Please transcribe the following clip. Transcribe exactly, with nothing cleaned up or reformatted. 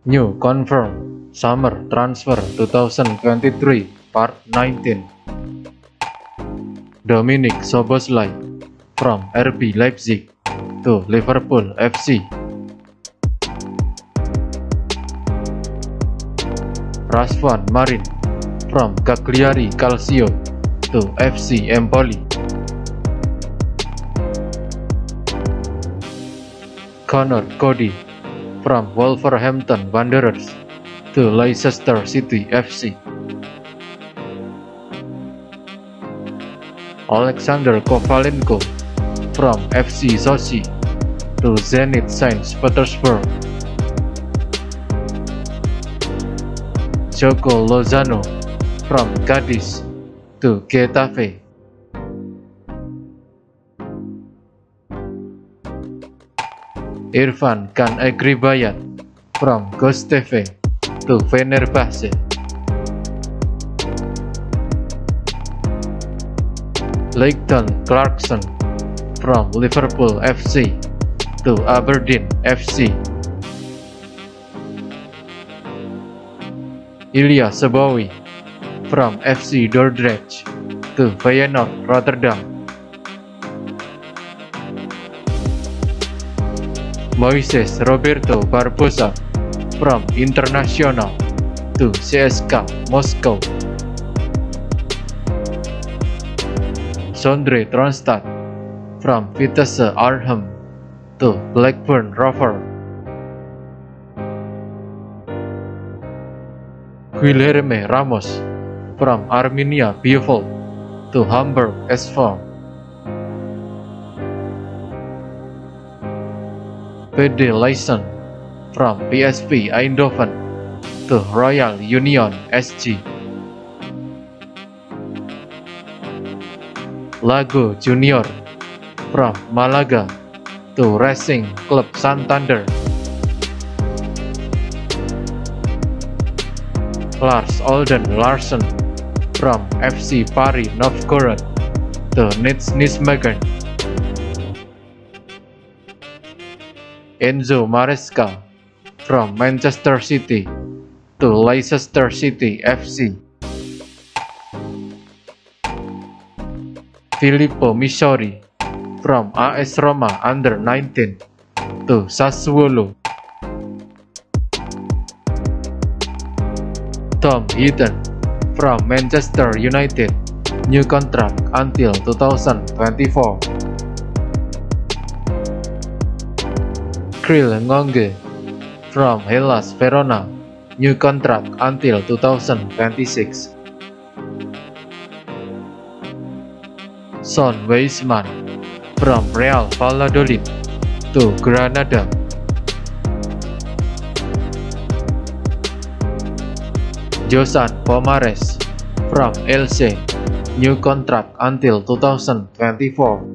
New confirm summer transfer twenty twenty-three part nineteen. Dominik Szoboszlai from R B Leipzig to Liverpool F C. Razvan Marin from Cagliari Calcio to F C Empoli. Conor Coady from Wolverhampton Wanderers to Leicester City F C. Alexander Kovalenko from F C Sochi to Zenit Saint Petersburg. Joko Lozano from Cadiz to Getafe. Irfan Can Eghribayat from Göztepe to Fenerbahce. Leighton Clarkson from Liverpool F C to Aberdeen F C. Ilya Sebowy from F C Dordrecht to Feyenoord Rotterdam. Moises Roberto Barbosa from Internacional to C S K A Moscow. Sondre Tronstad from Vitesse Arnhem to Blackburn Rovers. Guilherme Ramos from Arminia Bielefeld to Hamburg S V. Pede Leijsen from P S V Eindhoven to Royal Union S G. Lago Junior from Malaga to Racing Club Santander. Lars Olden Larsen from F C Paris Novgorod to Nijmegen. Enzo Maresca from Manchester City to Leicester City F C. Filippo Missouri from A S Roma under nineteen to Sassuolo. Tom Heaton from Manchester United, new contract until two thousand twenty-four. Krill Ngonge from Hellas Verona, new contract until two thousand twenty-six. Son Weisman from Real Valladolid to Granada. Josan Pomares from Elche, new contract until two thousand twenty-four.